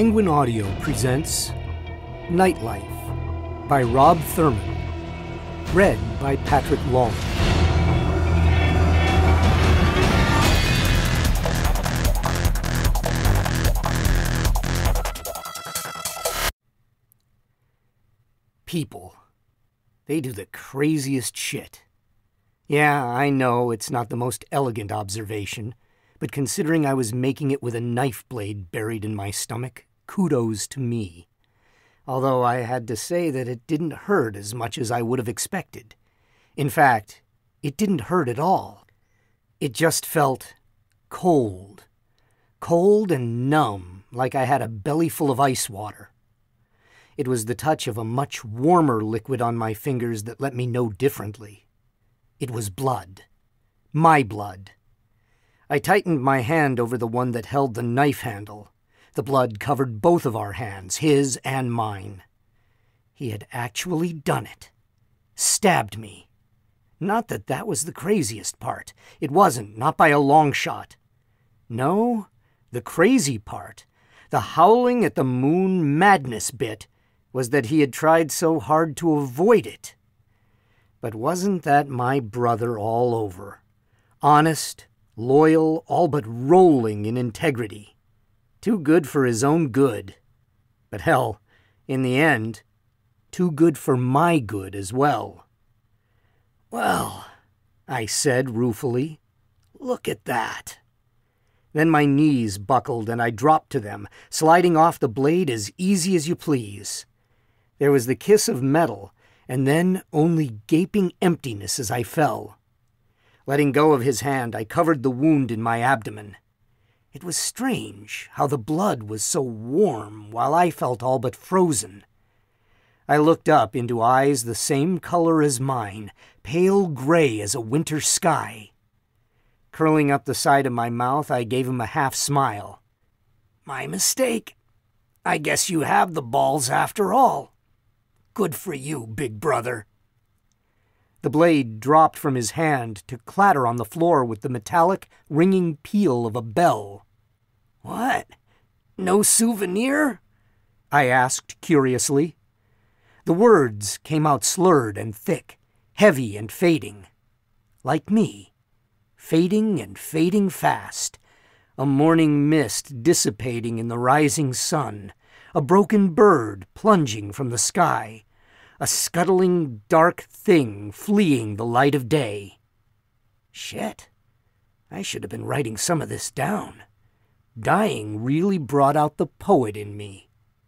Penguin Audio presents Nightlife by Rob Thurman, read by Patrick Lawlor. People, they do the craziest shit. Yeah, I know it's not the most elegant observation, but considering I was making it with a knife blade buried in my stomach, kudos to me. Although I had to say that it didn't hurt as much as I would have expected. In fact, it didn't hurt at all. It just felt cold. Cold and numb, like I had a belly full of ice water. It was the touch of a much warmer liquid on my fingers that let me know differently. It was blood. My blood. I tightened my hand over the one that held the knife handle. The blood covered both of our hands, his and mine. He had actually done it. Stabbed me. Not that that was the craziest part. It wasn't, not by a long shot. No, the crazy part, the howling at the moon madness bit, was that he had tried so hard to avoid it. But wasn't that my brother all over? Honest, loyal, all but rolling in integrity. Too good for his own good. But hell, in the end, too good for my good as well. Well, I said ruefully, look at that. Then my knees buckled and I dropped to them, sliding off the blade as easy as you please. There was the kiss of metal, and then only gaping emptiness as I fell. Letting go of his hand, I covered the wound in my abdomen. It was strange how the blood was so warm while I felt all but frozen. I looked up into eyes the same color as mine, pale gray as a winter sky. Curling up the side of my mouth, I gave him a half smile. My mistake. I guess you have the balls after all. Good for you, big brother. The blade dropped from his hand to clatter on the floor with the metallic, ringing peal of a bell. What? No souvenir? I asked curiously. The words came out slurred and thick, heavy and fading. Like me. Fading and fading fast. A morning mist dissipating in the rising sun. A broken bird plunging from the sky. A scuttling, dark thing fleeing the light of day. Shit. I should have been writing some of this down. Dying really brought out the poet in me.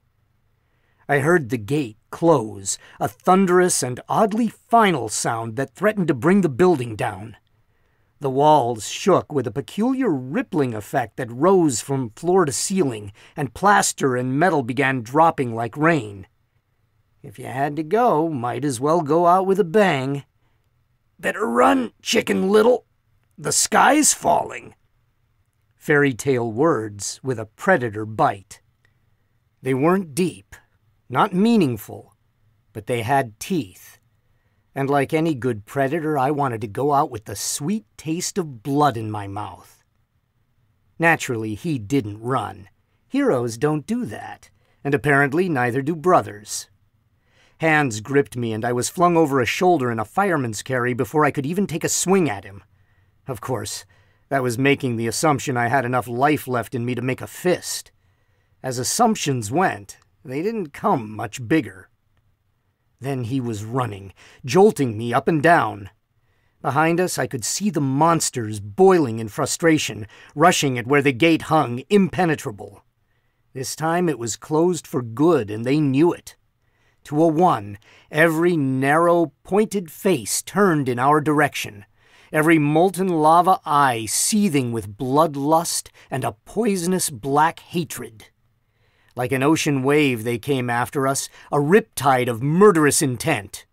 I heard the gate close, a thunderous and oddly final sound that threatened to bring the building down. The walls shook with a peculiar rippling effect that rose from floor to ceiling, and plaster and metal began dropping like rain. If you had to go, might as well go out with a bang. Better run, Chicken Little. The sky's falling. Fairy tale words with a predator bite. They weren't deep, not meaningful, but they had teeth. And like any good predator, I wanted to go out with the sweet taste of blood in my mouth. Naturally, he didn't run. Heroes don't do that, and apparently neither do brothers. Hands gripped me, and I was flung over a shoulder in a fireman's carry before I could even take a swing at him. Of course, that was making the assumption I had enough life left in me to make a fist. As assumptions went, they didn't come much bigger. Then he was running, jolting me up and down. Behind us, I could see the monsters boiling in frustration, rushing at where the gate hung, impenetrable. This time it was closed for good, and they knew it. To a one, every narrow, pointed face turned in our direction, every molten lava eye seething with bloodlust and a poisonous black hatred. Like an ocean wave they came after us, a riptide of murderous intent.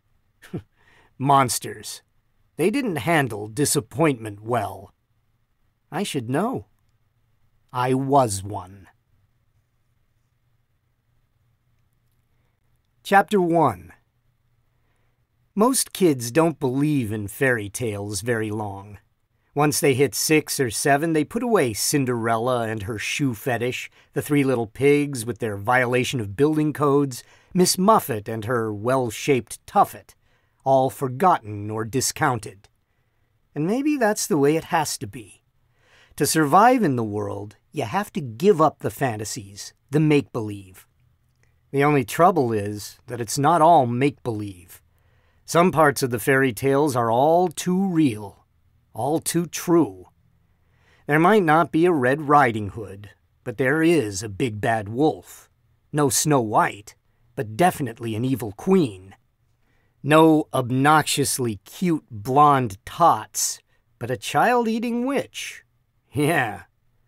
Monsters. They didn't handle disappointment well. I should know. I was one. Chapter 1. Most kids don't believe in fairy tales very long. Once they hit 6 or 7, they put away Cinderella and her shoe fetish, the 3 little pigs with their violation of building codes, Miss Muffet and her well-shaped tuffet, all forgotten or discounted. And maybe that's the way it has to be. To survive in the world, you have to give up the fantasies, the make-believe. The only trouble is that it's not all make-believe. Some parts of the fairy tales are all too real. All too true. There might not be a Red Riding Hood, but there is a big bad wolf. No Snow White, but definitely an evil queen. No obnoxiously cute blonde tots, but a child-eating witch. Yeah.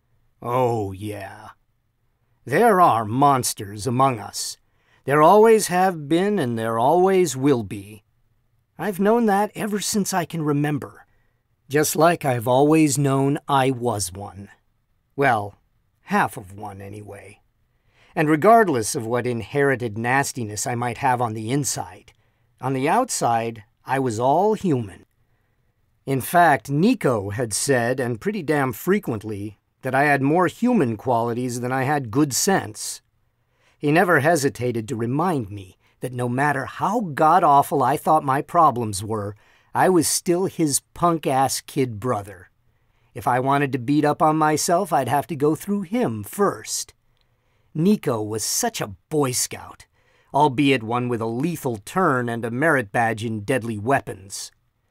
Oh, yeah. There are monsters among us. There always have been and there always will be. I've known that ever since I can remember. Just like I've always known I was one. Well, half of one anyway. And regardless of what inherited nastiness I might have on the inside, on the outside, I was all human. In fact, Niko had said, and pretty damn frequently, that I had more human qualities than I had good sense. He never hesitated to remind me that no matter how god-awful I thought my problems were, I was still his punk-ass kid brother. If I wanted to beat up on myself, I'd have to go through him first. Niko was such a Boy Scout, albeit one with a lethal turn and a merit badge in deadly weapons.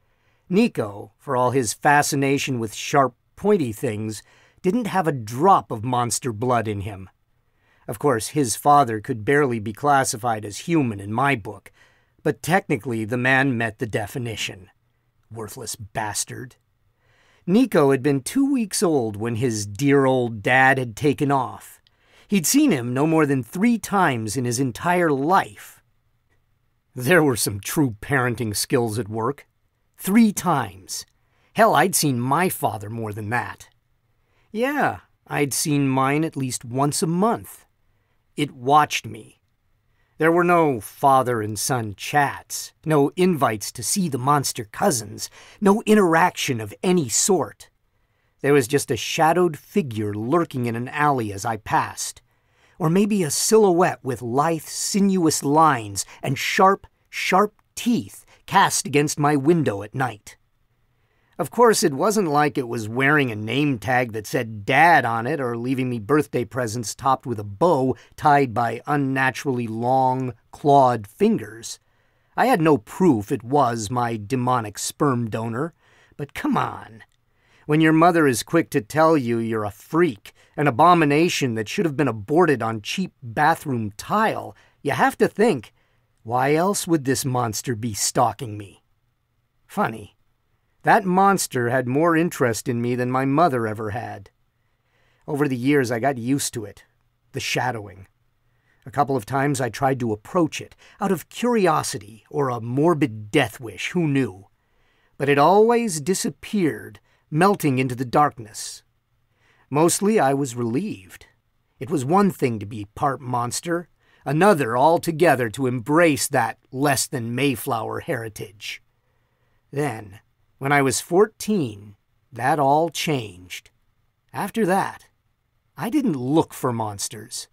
Niko, for all his fascination with sharp, pointy things, didn't have a drop of monster blood in him. Of course, his father could barely be classified as human in my book, but technically the man met the definition. Worthless bastard. Niko had been 2 weeks old when his dear old dad had taken off. He'd seen him no more than 3 times in his entire life. There were some true parenting skills at work. 3 times. Hell, I'd seen my father more than that. Yeah, I'd seen mine at least once a month. It watched me. There were no father and son chats, no invites to see the monster cousins, no interaction of any sort. There was just a shadowed figure lurking in an alley as I passed, or maybe a silhouette with lithe, sinuous lines and sharp, sharp teeth cast against my window at night. Of course, it wasn't like it was wearing a name tag that said Dad on it or leaving me birthday presents topped with a bow tied by unnaturally long, clawed fingers. I had no proof it was my demonic sperm donor, but come on. When your mother is quick to tell you you're a freak, an abomination that should have been aborted on cheap bathroom tile, you have to think, why else would this monster be stalking me? Funny. That monster had more interest in me than my mother ever had. Over the years, I got used to it, the shadowing. A couple of times I tried to approach it, out of curiosity or a morbid death wish, who knew? But it always disappeared, melting into the darkness. Mostly I was relieved. It was one thing to be part monster, another altogether to embrace that less-than-Mayflower heritage. Then, when I was 14, that all changed. After that, I didn't look for monsters.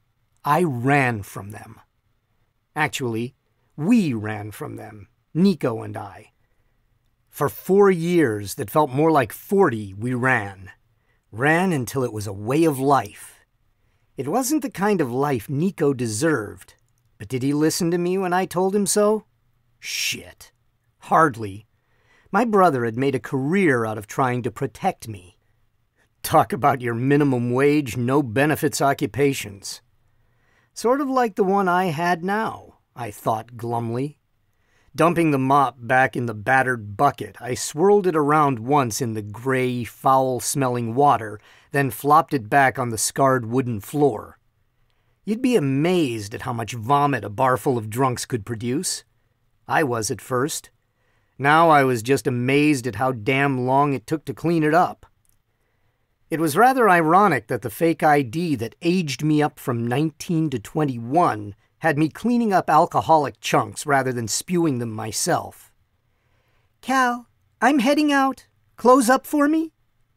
I ran from them. Actually, we ran from them, Niko and I. For 4 years that felt more like 40, we ran. Ran until it was a way of life. It wasn't the kind of life Niko deserved, but did he listen to me when I told him so? Shit. Hardly. My brother had made a career out of trying to protect me. Talk about your minimum wage, no benefits occupations. Sort of like the one I had now, I thought glumly. Dumping the mop back in the battered bucket, I swirled it around once in the gray, foul-smelling water, then flopped it back on the scarred wooden floor. You'd be amazed at how much vomit a bar full of drunks could produce. I was at first. Now I was just amazed at how damn long it took to clean it up. It was rather ironic that the fake ID that aged me up from 19 to 21 had me cleaning up alcoholic chunks rather than spewing them myself. "Cal, I'm heading out. Close up for me?"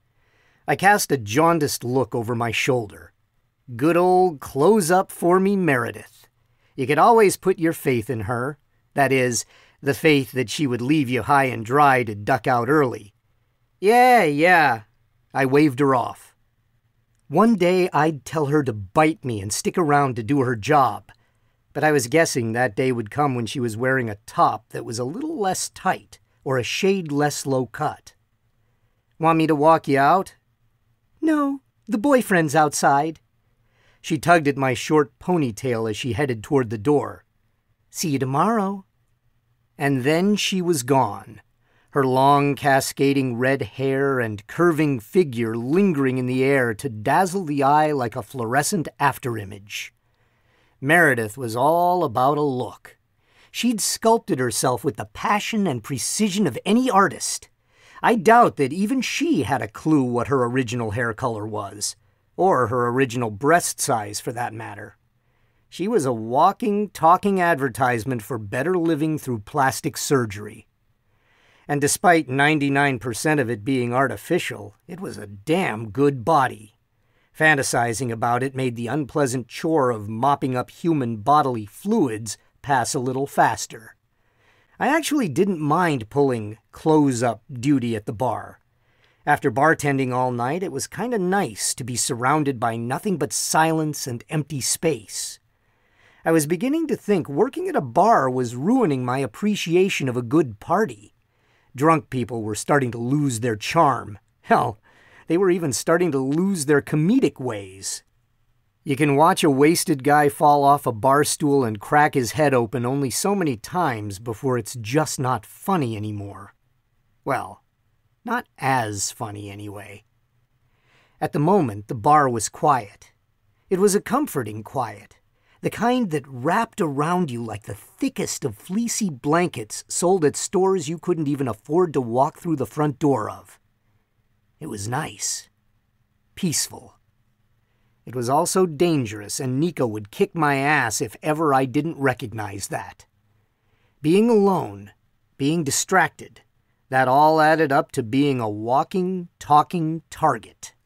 I cast a jaundiced look over my shoulder. Good old close up for me Meredith. You could always put your faith in her. That is, the faith that she would leave you high and dry to duck out early. Yeah. I waved her off. One day I'd tell her to bite me and stick around to do her job, but I was guessing that day would come when she was wearing a top that was a little less tight or a shade less low cut. "Want me to walk you out?" "No, the boyfriend's outside." She tugged at my short ponytail as she headed toward the door. "See you tomorrow." And then she was gone, her long cascading red hair and curving figure lingering in the air to dazzle the eye like a fluorescent afterimage. Meredith was all about a look. She'd sculpted herself with the passion and precision of any artist. I doubt that even she had a clue what her original hair color was, or her original breast size for that matter. She was a walking, talking advertisement for better living through plastic surgery. And despite 99% of it being artificial, it was a damn good body. Fantasizing about it made the unpleasant chore of mopping up human bodily fluids pass a little faster. I actually didn't mind pulling close-up duty at the bar. After bartending all night, it was kind of nice to be surrounded by nothing but silence and empty space. I was beginning to think working at a bar was ruining my appreciation of a good party. Drunk people were starting to lose their charm. Hell, they were even starting to lose their comedic ways. You can watch a wasted guy fall off a bar stool and crack his head open only so many times before it's just not funny anymore. Well, not as funny anyway. At the moment, the bar was quiet. It was a comforting quiet, the kind that wrapped around you like the thickest of fleecy blankets sold at stores you couldn't even afford to walk through the front door of. It was nice. Peaceful. It was also dangerous, and Niko would kick my ass if ever I didn't recognize that. Being alone, being distracted, that all added up to being a walking, talking target.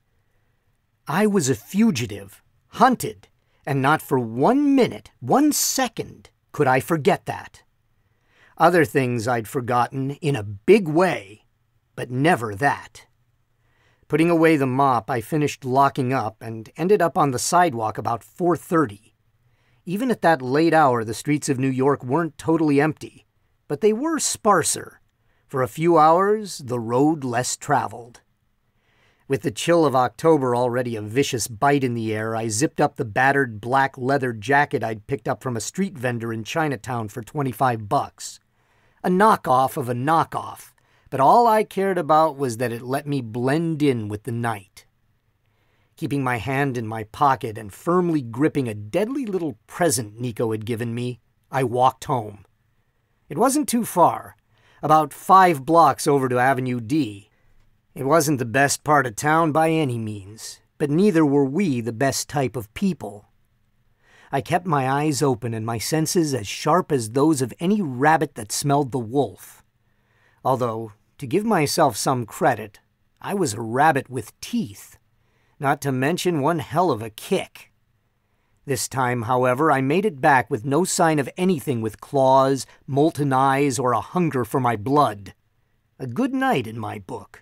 I was a fugitive, hunted, and not for 1 minute, 1 second, could I forget that. Other things I'd forgotten in a big way, but never that. Putting away the mop, I finished locking up and ended up on the sidewalk about 4:30. Even at that late hour, the streets of New York weren't totally empty, but they were sparser. For a few hours, the road less traveled. With the chill of October already a vicious bite in the air, I zipped up the battered black leather jacket I'd picked up from a street vendor in Chinatown for $25. A knockoff of a knockoff, but all I cared about was that it let me blend in with the night. Keeping my hand in my pocket and firmly gripping a deadly little present Niko had given me, I walked home. It wasn't too far, about 5 blocks over to Avenue D. It wasn't the best part of town by any means, but neither were we the best type of people. I kept my eyes open and my senses as sharp as those of any rabbit that smelled the wolf. Although, to give myself some credit, I was a rabbit with teeth, not to mention one hell of a kick. This time, however, I made it back with no sign of anything with claws, molten eyes, or a hunger for my blood. A good night in my book.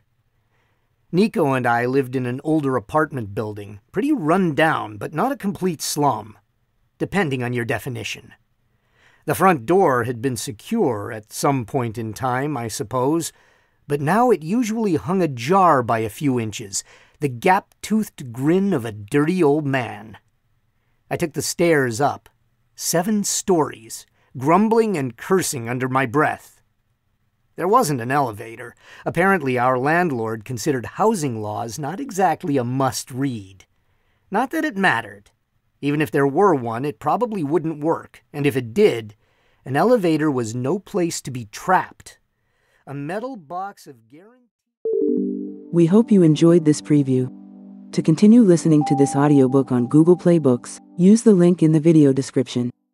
Niko and I lived in an older apartment building, pretty run down, but not a complete slum, depending on your definition. The front door had been secure at some point in time, I suppose, but now it usually hung ajar by a few inches, the gap-toothed grin of a dirty old man. I took the stairs up, 7 stories, grumbling and cursing under my breath. There wasn't an elevator. Apparently our landlord considered housing laws not exactly a must-read. Not that it mattered. Even if there were one, it probably wouldn't work, and if it did, an elevator was no place to be trapped. A metal box of guarantee... We hope you enjoyed this preview. To continue listening to this audiobook on Google Play Books, use the link in the video description.